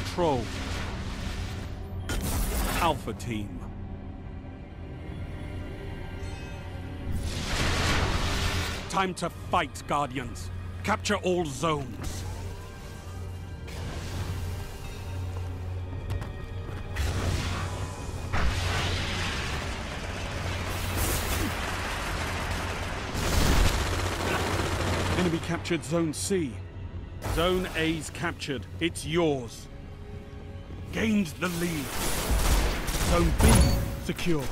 control. Alpha Team. Time to fight, Guardians. Capture all zones. Enemy captured Zone C. Zone A's captured. It's yours. Gained the lead. Zone B secure.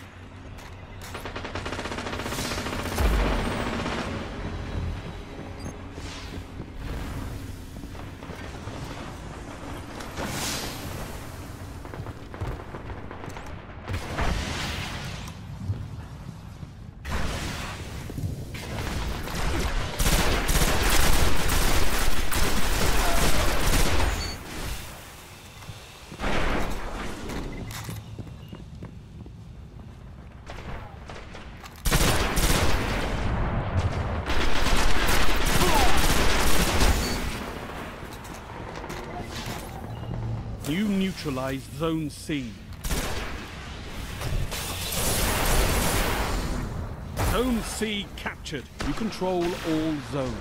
You neutralized Zone C. Zone C captured. You control all zones.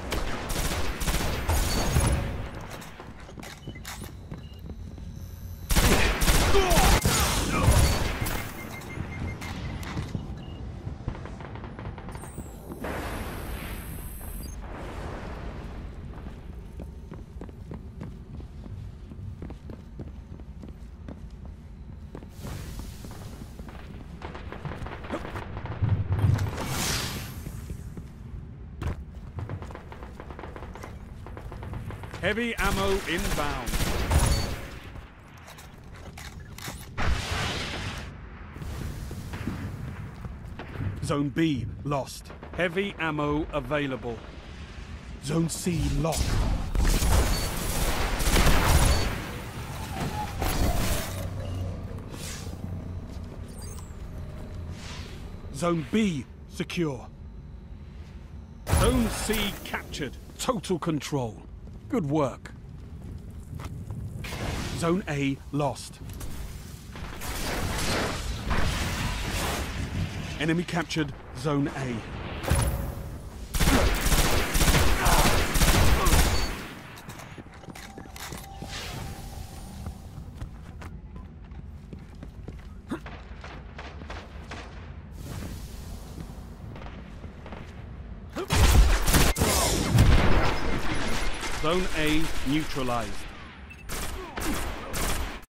Heavy ammo inbound. Zone B lost. Heavy ammo available. Zone C locked. Zone B secure. Zone C captured. Total control. Good work. Zone A lost. Enemy captured Zone A. Zone A neutralized.